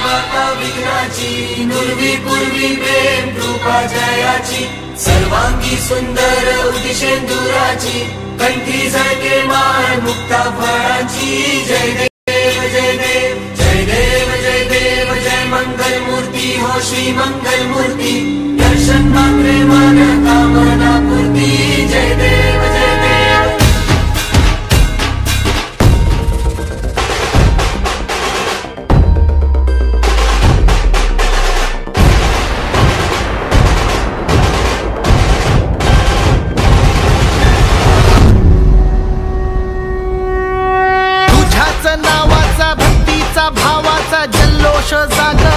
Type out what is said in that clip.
माता विघ्नाची, नुरवी पूर्वी प्रेम कृपा जयाची, सर्वांगी सुंदर उदिशेंदुराची, कंठी झळके माळ मुक्ता फळाची। जय देव जय देव जय देव जय देव जय मंगल मूर्ती हो श्री मंगल मूर्ती, दर्शन मात्रे मान कामना पूर्ती। जय देव जय देव। तुझ्याच नावाचा भक्तीचा भावाचा जल्लोष जाग